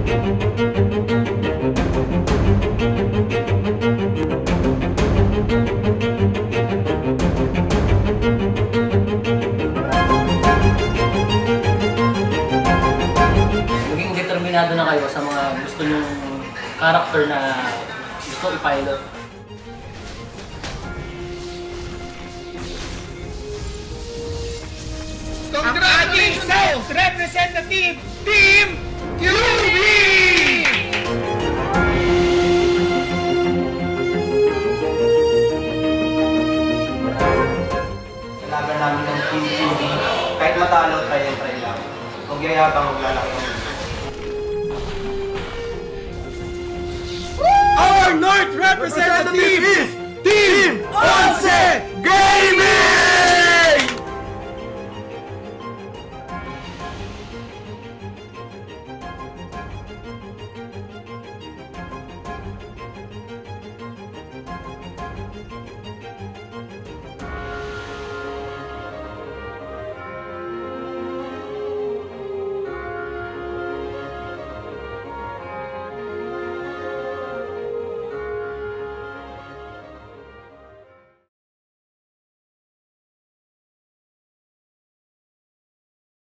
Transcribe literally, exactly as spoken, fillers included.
Maging determinado na kayo sa mga gusto nyong character na gusto i-pilot. Ang ating South Representative Team Kyubi! Laban namin ng Team Kyubi, kahit matalo, try and try lang. Huwag yayabang, huwag lalaki. Our North Representative is